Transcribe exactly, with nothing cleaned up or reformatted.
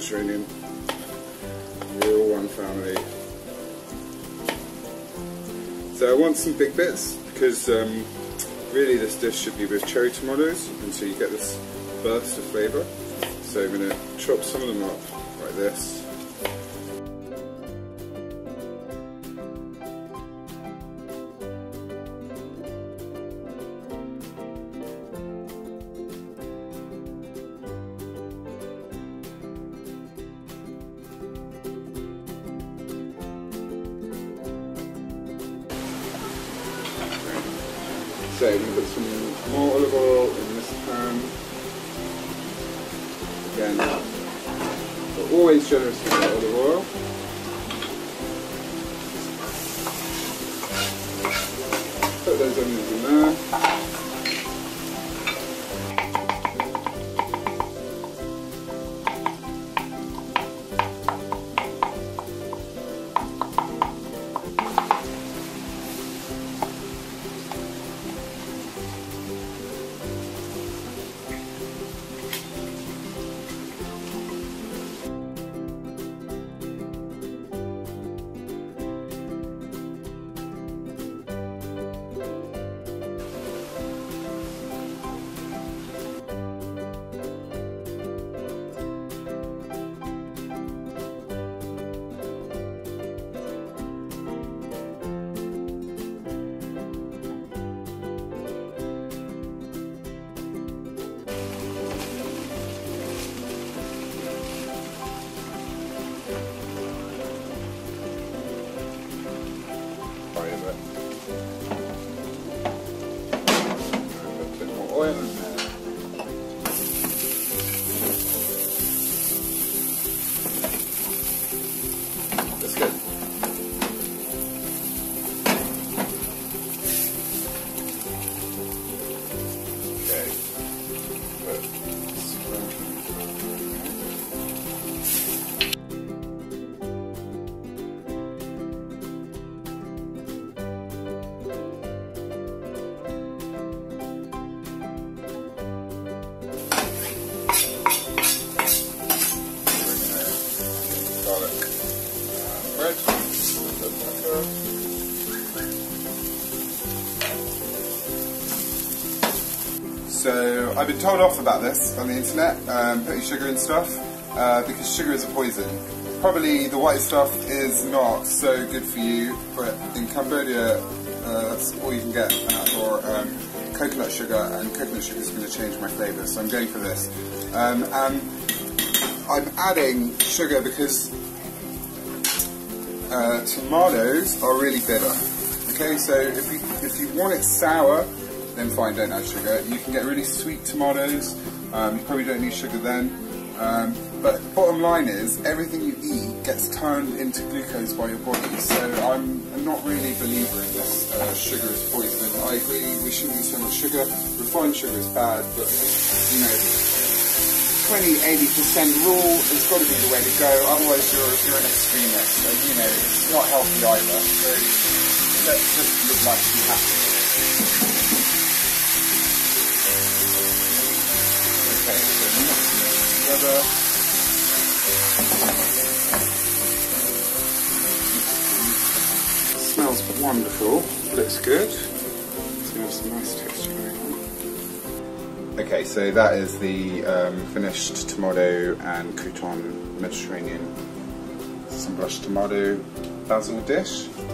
Mediterranean. We're all one family. So I want some big bits because um, really this dish should be with cherry tomatoes, and so you get this burst of flavour. So I'm going to chop some of them up like this. So I'm going to put some more olive oil in this pan. Again, we're always generous with the olive oil. Put those onions in there. Oil in there. That's good. Okay. So I've been told off about this on the internet, um, putting sugar in stuff, uh, because sugar is a poison. Probably the white stuff is not so good for you, but in Cambodia uh, that's all you can get uh, or um, coconut sugar, and coconut sugar is going to change my flavour, so I'm going for this. Um, and I'm adding sugar because uh, tomatoes are really bitter. Okay, so if you, if you want it sour, then fine, don't add sugar. You can get really sweet tomatoes, um, you probably don't need sugar then. Um, but the bottom line is, everything you eat gets turned into glucose by your body, so I'm not really a believer in this uh, sugar is poison. I agree we shouldn't eat so much sugar. Refined sugar is bad, but you know, twenty to eighty percent rule has got to be the way to go, otherwise you're, you're an extremist, and you know, it's not healthy either. So let's just live life to be happy. Okay, so mixing it together. It smells wonderful, looks good. It's going to have some nice texture going on. Okay, so that is the um, finished tomato and crouton Mediterranean assemblage tomato basil dish.